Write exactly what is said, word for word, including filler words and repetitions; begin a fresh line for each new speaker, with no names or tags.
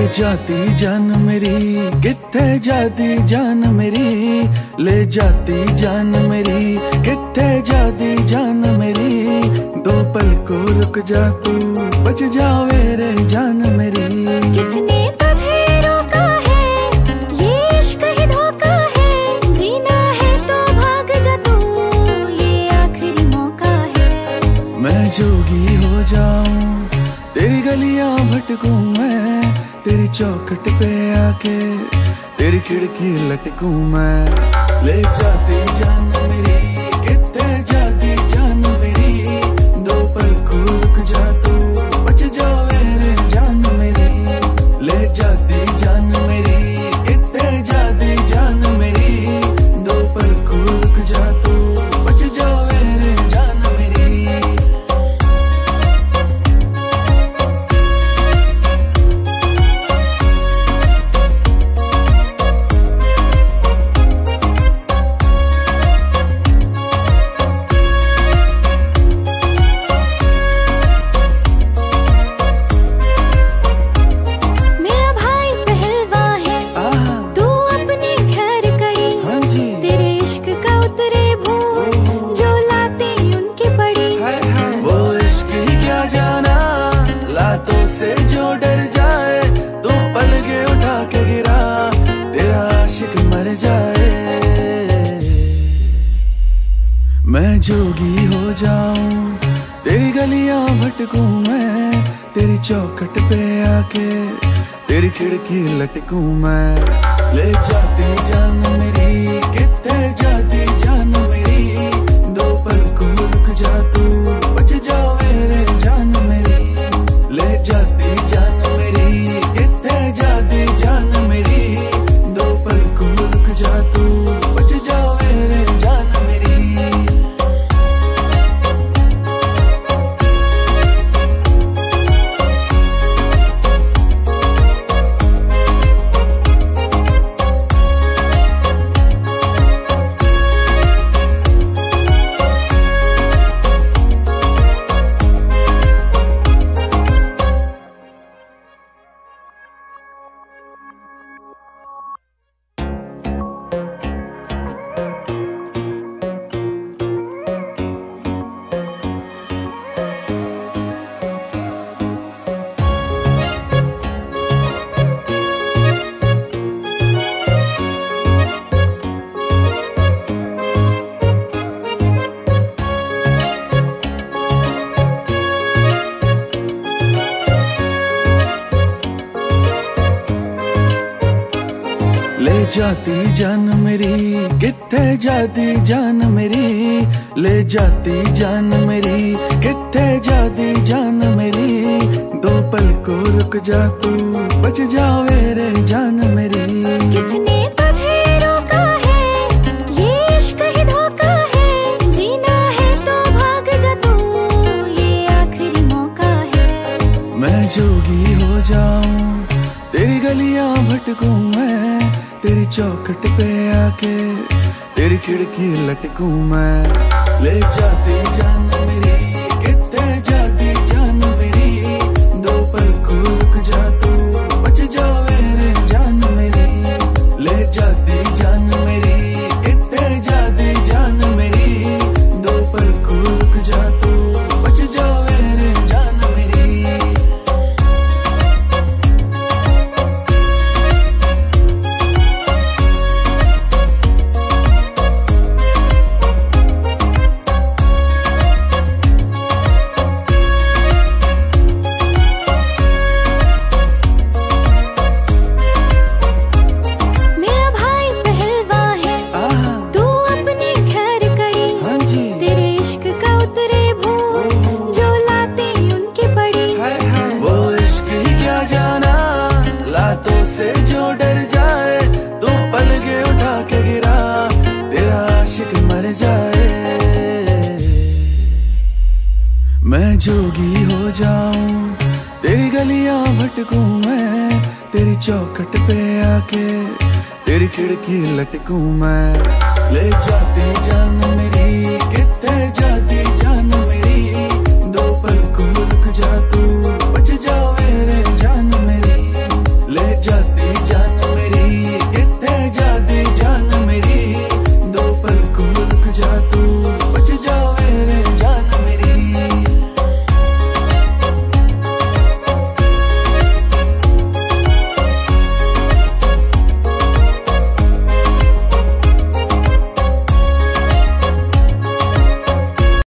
जाती जान मेरी, कित्थे जाती जान मेरी, ले जाती जान मेरी, कित्थे जाती जान मेरी। दो पल को रुक जा तू, बच जावे रे जान मेरी।
किसने तुझे रोका है, ये इश्क ही धोखा है। जीना है तो भाग जा तू, ये आखिरी मौका है।
मैं जोगी हो जाऊं, तेरी गलियां भटकूं मैं, तेरी चौखट पे आके तेरी खिड़की लटकूं मैं। ले जाती जान मेरी, कित्थे जाती जान मेरी। दो पल को रुक जा तू, बच जावे रे जान मेरी। ले जाती जान मेरी, कित्थे जाती जान मेरी। दो पल को रुक जा तू, बच जावे रे जान मेरी। मैं जोगी हो जाऊं, तेरी गलियां भटकूं मैं, तेरी चौखट पे आके तेरी खिड़की लटकूं मैं। ले जाती जान मेरी, कित्थे जाती जान मेरी। दो पल को रुक जा तू, बच जावे रे जान मेरी। ले जाती जान मेरी, कित्थे जाती जान मेरी। दो पल को रुक जा तू, बच जावे रे जान मेरी। ले जाती जान मेरी, कित्थे जाती जान मेरी। ले जाती जान मेरी, कित्थे जाती जान मेरी। दो पल को रुक जा तू, बच जावे रे जान मेरी।
किसने तुझे रोका है, ये इश्क ही धोखा है। जीना है तो भाग जा तू, ये आखिरी मौका है।
मैं जोगी हो जाऊं, तेरी गलियां भटकूं मैं, तेरी चौखट पे आके तेरी खिड़की लटकूं मैं। ले जाती जान मेरी, कित्थे जाती जान मेरी। दो पल को रुक जा तू, बच जावे रे जान मेरी। ले जाती जान मेरी, कित्थे जाती जान मेरी। दो पल को रुक जा तू, बच जावे रे जान मेरी। मैं जोगी हो जाऊं, तेरी गलियां भटकूं मैं, तेरी चौखट पे आके तेरी खिड़की लटकूं मैं। ले जाती जान मेरी,